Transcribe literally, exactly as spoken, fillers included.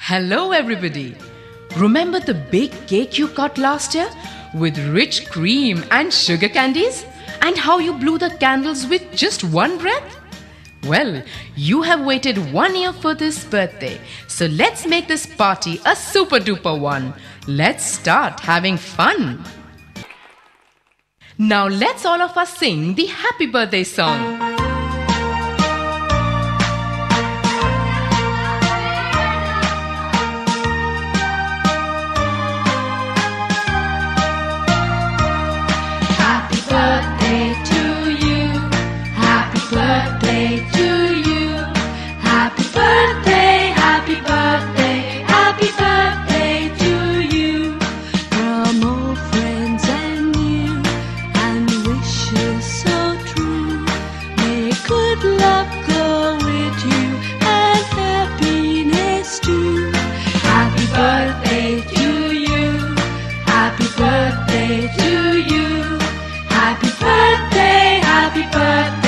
Hello everybody! Remember the big cake you cut last year with rich cream and sugar candies? And how you blew the candles with just one breath? Well, you have waited one year for this birthday, so let's make this party a super duper one. Let's start having fun! Now let's all of us sing the happy birthday song. Birthday to you. Happy birthday, happy birthday.